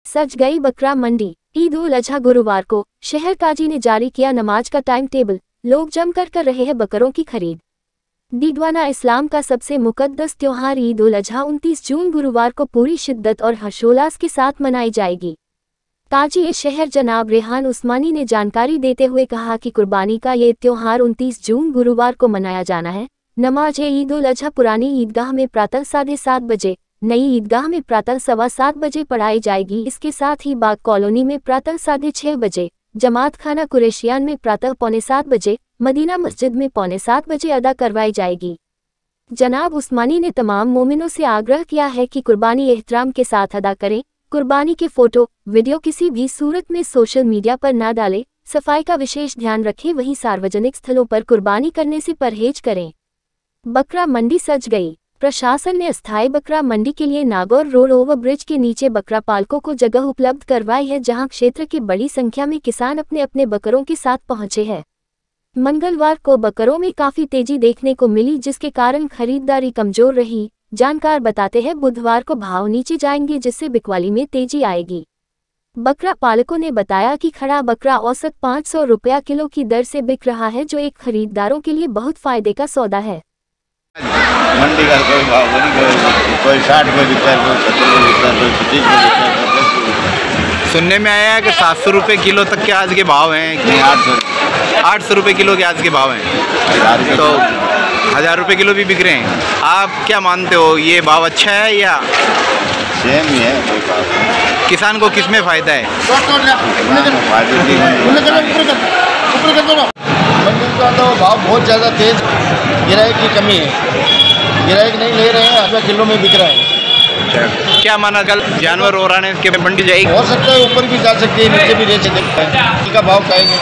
सज गई बकरा मंडी। ईद उल अजहा गुरुवार को शहर काजी ने जारी किया नमाज का टाइम टेबल। लोग जमकर कर रहे हैं बकरों की खरीद। दीवाना इस्लाम का सबसे मुकद्दस त्योहार ईद उल अजहा 29 जून गुरुवार को पूरी शिद्दत और हर्षोल्लास के साथ मनाई जाएगी। काजी शहर जनाब रेहान उस्मानी ने जानकारी देते हुए कहा कि कुर्बानी का ये त्योहार 29 जून गुरुवार को मनाया जाना है। नमाज ईद उल अजहा पुरानी ईदगाह में प्रातः 7:30 बजे, नई ईदगाह में प्रातः 7:15 बजे पढ़ाई जाएगी। इसके साथ ही बाग कॉलोनी में प्रातः 6:30 बजे, जमात खाना कुरैशियान में प्रातः 6:45 बजे, मदीना मस्जिद में 6:45 बजे अदा करवाई जाएगी। जनाब उस्मानी ने तमाम मोमिनों से आग्रह किया है कि कुर्बानी एहतराम के साथ अदा करें। कुर्बानी के फोटो वीडियो किसी भी सूरत में सोशल मीडिया पर न डालें। सफाई का विशेष ध्यान रखें। वहीं सार्वजनिक स्थलों पर कुर्बानी करने से परहेज करें। बकरा मंडी सज गई। प्रशासन ने अस्थायी बकरा मंडी के लिए नागौर रोड ओवर ब्रिज के नीचे बकरा पालकों को जगह उपलब्ध करवाई है, जहां क्षेत्र की बड़ी संख्या में किसान अपने अपने बकरों के साथ पहुंचे हैं। मंगलवार को बकरों में काफी तेजी देखने को मिली, जिसके कारण खरीदारी कमजोर रही। जानकार बताते हैं बुधवार को भाव नीचे जाएंगे, जिससे बिकवाली में तेजी आएगी। बकरा पालकों ने बताया कि खड़ा बकरा औसत 500 रुपया किलो की दर से बिक रहा है, जो एक खरीदारों के लिए बहुत फायदे का सौदा है। मंडी का कोई भाव नहीं, कोई 60 में बिकता है, कोई 70 में बिकता है, कोई 25 में बिकता है। सुनने में आया है कि 700 रुपये किलो तक के आज के भाव हैं। 800 रुपये किलो के आज के भाव हैं, तो 1000 रुपये किलो भी बिक रहे हैं। आप क्या मानते हो, ये भाव अच्छा है या सेम ही है? कोई भाव नहीं। किसान को किस में फ़ायदा है? मंडी का तो भाव बहुत ज़्यादा तेज, गिराई की कमी है, गिराई नहीं ले रहे हैं, 8 किलो में बिक रहा है। क्या माना कल जानवर और आने के मंडी जाएगी? हो सकता है ऊपर भी जा सकती है, नीचे भी रह सकते हैं। इनका भाव कहेंगे।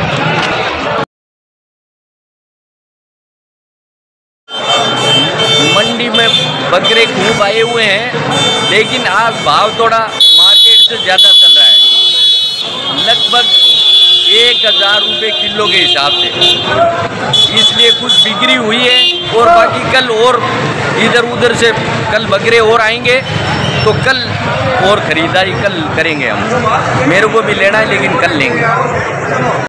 मंडी में बकरे खूब आए हुए हैं, लेकिन आज भाव थोड़ा मार्केट से ज़्यादा चल रहा है, लगभग 1000 रुपये किलो के हिसाब से। इसलिए कुछ बिक्री हुई है और बाकी कल और इधर उधर से कल बकरे और आएंगे, तो कल और ख़रीदारी कल करेंगे हम। मेरे को भी लेना है, लेकिन कल लेंगे।